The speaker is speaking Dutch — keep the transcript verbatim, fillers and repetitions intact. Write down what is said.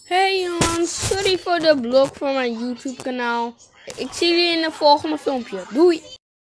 Hey jongens, sorry voor de blok van mijn YouTube kanaal. Ik zie jullie in de volgende filmpje. Doei!